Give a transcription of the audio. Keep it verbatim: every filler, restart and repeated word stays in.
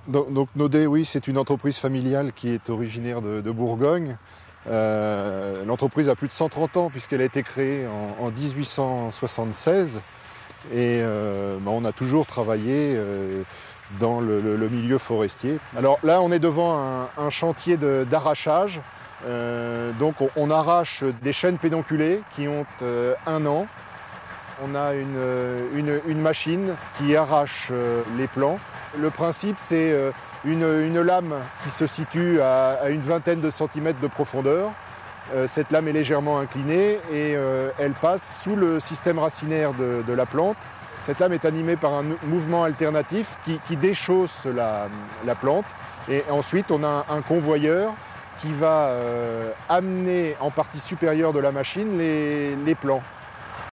Donc, donc Naudet, oui, c'est une entreprise familiale qui est originaire de, de Bourgogne. Euh, L'entreprise a plus de cent trente ans puisqu'elle a été créée en, en mille huit cent soixante-seize et euh, bah, on a toujours travaillé euh, dans le, le, le milieu forestier. Alors là, on est devant un, un chantier d'arrachage. Euh, donc on, on arrache des chênes pédonculés qui ont euh, un an. On a une, une, une machine qui arrache euh, les plants. Le principe, c'est euh, une, une lame qui se situe à, à une vingtaine de centimètres de profondeur. Euh, cette lame est légèrement inclinée et euh, elle passe sous le système racinaire de, de la plante. Cette lame est animée par un mouvement alternatif qui, qui déchausse la, la plante. Et ensuite, on a un, un convoyeur qui va euh, amener en partie supérieure de la machine les, les plants.